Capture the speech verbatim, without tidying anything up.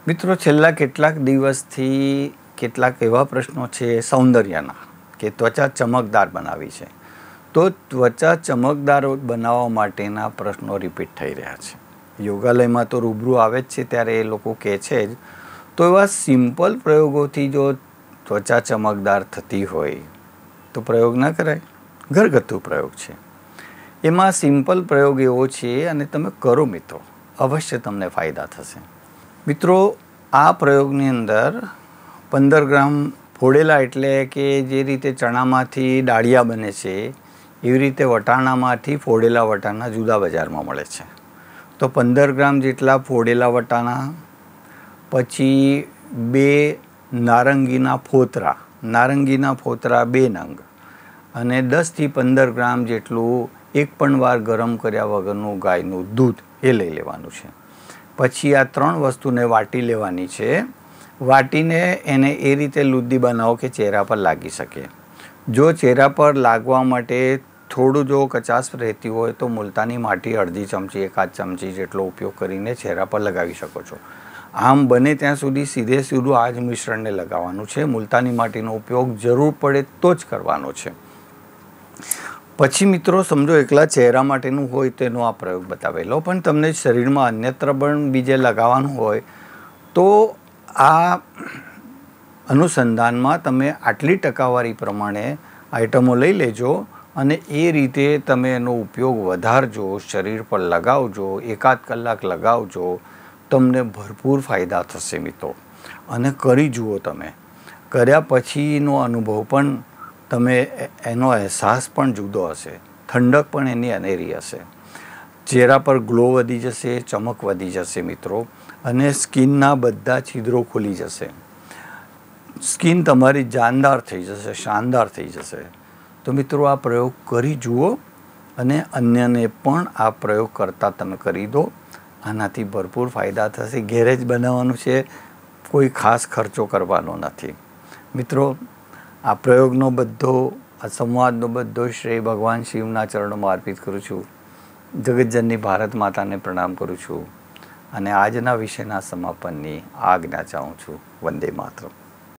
મિત્રો, છેલ્લા કેટલાક દિવસથી કેટલાક એવા પ્રશ્નો છે સૌંદર્યના કે ત્વચા ચમકદાર બનાવી છે, તો ત્વચા ચમકદાર બનાવવા માટેના પ્રશ્નો રિપીટ થઈ રહ્યા છે. યોગાલયમાં તો રૂબરૂ આવે જ છે ત્યારે એ લોકો કહે છે જ. તો એવા સિમ્પલ પ્રયોગોથી જો ત્વચા ચમકદાર થતી હોય તો પ્રયોગ ના કરાય. ઘરગથ્થુ પ્રયોગ છે. એમાં સિમ્પલ પ્રયોગ એવો છે અને તમે કરો મિત્રો, અવશ્ય તમને ફાયદા થશે. મિત્રો, આ પ્રયોગની અંદર પંદર ગ્રામ ફોડેલા, એટલે કે જે રીતે ચણામાંથી દાળિયા બને છે એવી રીતે વટાણામાંથી ફોડેલા વટાણા જુદા બજારમાં મળે છે. તો પંદર ગ્રામ જેટલા ફોડેલા વટાણા, પછી બે નારંગીના ફોતરા, નારંગીના ફોતરા બે નંગ, અને દસથી પંદર ગ્રામ જેટલું એક પણ વાર ગરમ કર્યા વગરનું ગાયનું દૂધ એ લઈ લેવાનું છે. પછી આ ત્રણ વસ્તુને વાટી લેવાની છે. વાટીને એને એ રીતે લુદ્દી બનાવો કે ચહેરા પર લાગી શકે. જો ચહેરા પર લાગવા માટે થોડું જો કચાશ રહેતી હોય તો મુલતાની માટી અડધી ચમચી એકાદ ચમચી જેટલો ઉપયોગ કરીને ચહેરા પર લગાવી શકો છો. આમ બને ત્યાં સુધી સીધે સીધું આ જ મિશ્રણને લગાવવાનું છે. મુલતાની માટીનો ઉપયોગ જરૂર પડે તો જ કરવાનો છે. પછી મિત્રો સમજો એકલા ચહેરા માટેનું હોય તેનો આ પ્રયોગ બતાવેલો, પણ તમને શરીરમાં અન્યત્ર પણ બીજે લગાવવાનું હોય તો આ અનુસંધાનમાં તમે આટલી ટકાવારી પ્રમાણે આઇટમો લઈ લેજો અને એ રીતે તમે એનો ઉપયોગ વધારજો, શરીર પર લગાવજો, એકાદ કલાક લગાવજો, તમને ભરપૂર ફાયદા થશે મિત્રો. અને કરી જુઓ તમે. કર્યા પછીનો અનુભવ પણ તમે એનો અહેસાસ પણ જુદો હશે, ઠંડક પણ એની અનેરી હશે, ચહેરા પર ગ્લો વધી જશે, ચમક વધી જશે મિત્રો, અને સ્કિનના બધા છિદ્રો ખુલી જશે. સ્કિન તમારી જાનદાર થઈ જશે, શાનદાર થઈ જશે. તો મિત્રો, આ પ્રયોગ કરી જુઓ અને અન્યને પણ આ પ્રયોગ કરતા તમે કરી દો. આનાથી ભરપૂર ફાયદા થશે. ઘેરે જ બનાવવાનું છે, કોઈ ખાસ ખર્ચો કરવાનો નથી. મિત્રો, આ પ્રયોગનો બધો, આ સંવાદનો બધો શ્રેય ભગવાન શિવના ચરણોમાં અર્પિત કરું છું. જગતજનની ભારત માતાને પ્રણામ કરું છું અને આજના વિષયના સમાપનની આજ્ઞા ચાહું છું. વંદે માતરમ.